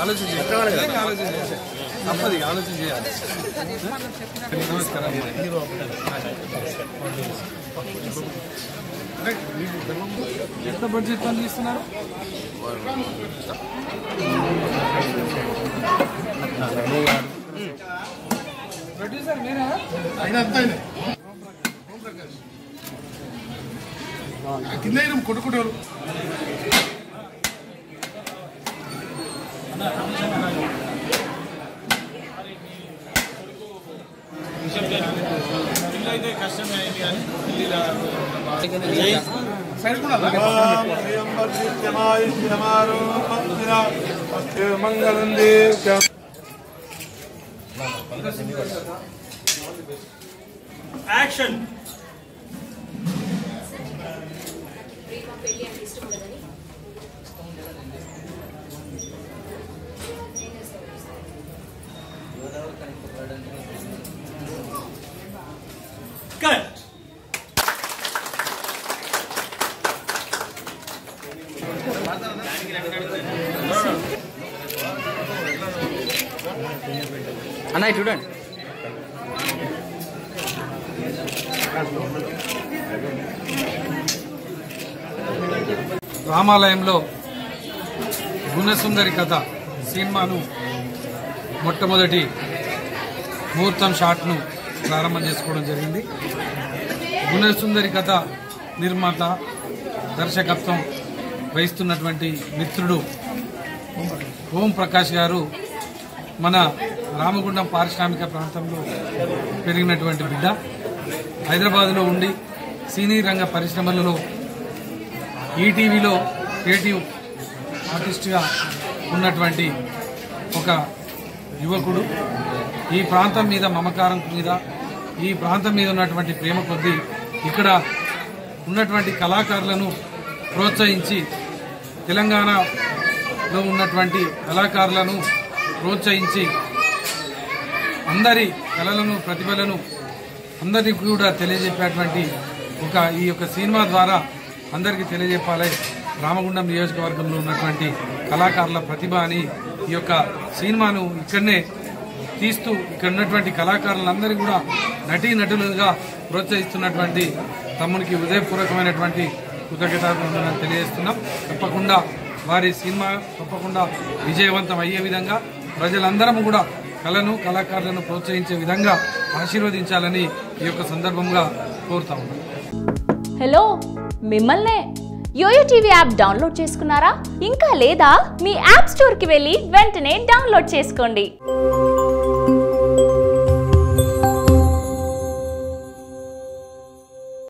ఆలోచన తప్పది, ఆలోచన చేయాలి. నమస్కారం. ఎంత బడ్జెట్ పని చేస్తున్నారు? ప్రొడ్యూసర్ మీరా? కింద కొట్టుకుంటారు. కష్టమే అయింది కానీ యాక్షన్. కట్. అన్న చూడండి. రామాలయంలో గుణసుందరి కథ సినిమాను మొట్టమొదటి ముహూర్తం షాట్ను ప్రారంభం చేసుకోవడం జరిగింది. గుణసుందరి కథ నిర్మాత దర్శకత్వం వహిస్తున్నటువంటి మిత్రుడు ఓం ప్రకాష్ గారు మన రామగుండం పారిశ్రామిక ప్రాంతంలో పెరిగినటువంటి బిడ్డ. హైదరాబాద్లో ఉండి సినీ రంగ పరిశ్రమలలో ఈటీవీలో క్రియేటివ్ ఆర్టిస్ట్గా ఉన్నటువంటి ఒక యువకుడు. ఈ ప్రాంతం మీద మమకారం మీద, ఈ ప్రాంతం మీద ఉన్నటువంటి ప్రేమ కొద్దీ ఇక్కడ ఉన్నటువంటి కళాకారులను ప్రోత్సహించి తెలంగాణలో ఉన్నటువంటి కళాకారులను ప్రోత్సహించి అందరి కళలను ప్రతిభలను అందరికీ కూడా తెలియజెప్పేటువంటి ఈ యొక్క సినిమా ద్వారా అందరికీ తెలియజెప్పాలి రామగుండం నియోజకవర్గంలో ఉన్నటువంటి కళాకారుల ప్రతిభ అని ఈ యొక్క సినిమాను ఇక్కడనే తీస్తూ ఇక్కడ ఉన్నటువంటి కళాకారులందరినీ కూడా నటీనటులుగా ప్రోత్సహిస్తున్నటువంటి తమ్మునికి హృదయపూర్వకమైనటువంటి కృతజ్ఞతలు తెలియజేస్తున్నాం. తప్పకుండా వారి సినిమా తప్పకుండా విజయవంతం అయ్యే విధంగా ప్రజలందరం కూడా కళను కళాకారులను ప్రోత్సహించే విధంగా ఆశీర్వదించాలని ఈ యొక్క సందర్భంగా కోరుతా ఉన్నాం. హలో, మిమ్మల్నే యోయో టీవీ యాప్ డౌన్లోడ్ చేసుకున్నారా? ఇంకా లేదా? మీ యాప్ స్టోర్కి వెళ్ళి వెంటనే డౌన్లోడ్ చేసుకోండి.